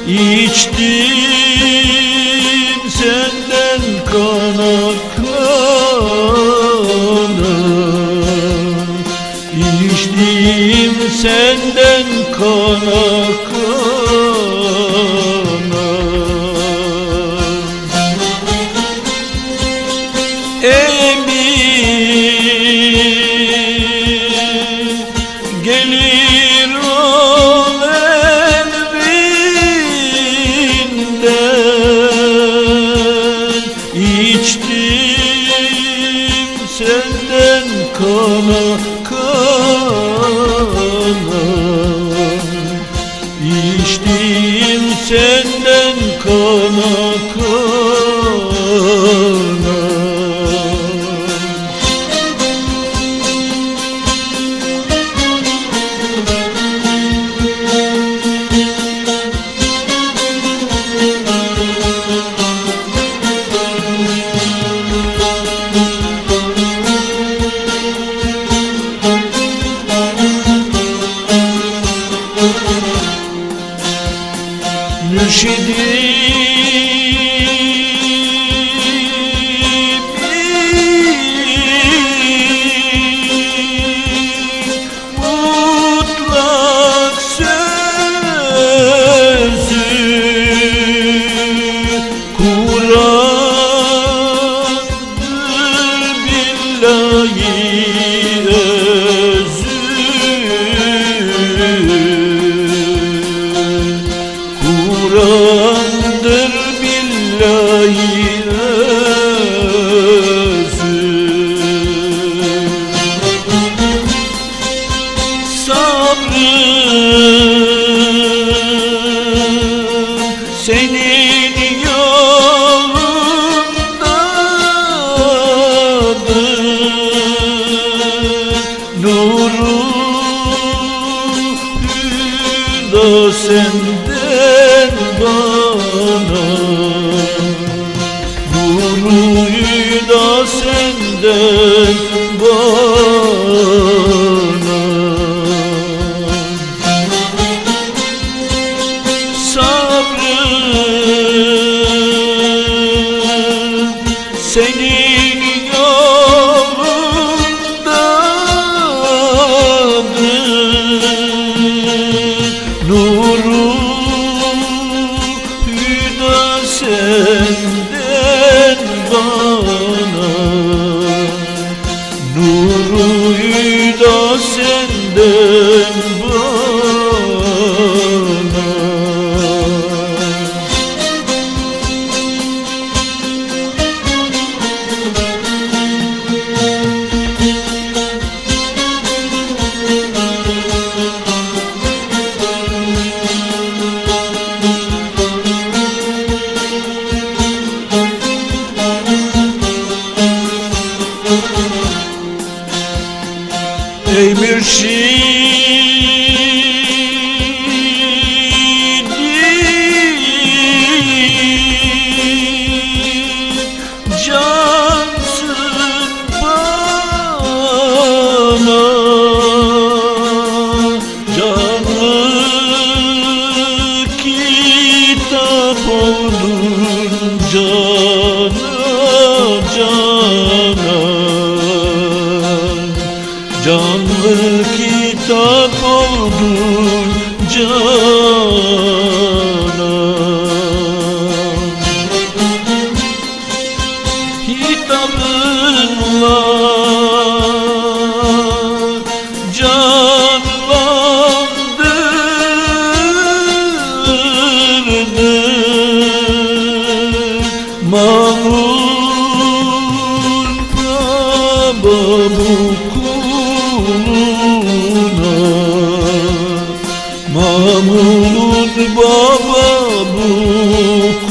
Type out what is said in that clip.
İçtim senden kana kana, İçtim senden kana kana. Emin gelir ol elbinden, İçtim senden kana kana, İçtim senden kana kana. Mürşidim mutlak sözü Kur'an'dır billahi özü, Kur'an'dır billahi özü. Sabrım senin yolundadır, nurun da senden bana, nurun da senden bana. Sabrım senin yolundadır, nurun da senden bana, nurun da senden bana. Ey mürşidim, cansın bana, canlı kitap oldun cana cana, canlı kitap oldun cana. Hitabınla canlandırdın Mamun Baba bu kuluna, Mahmud Baba bu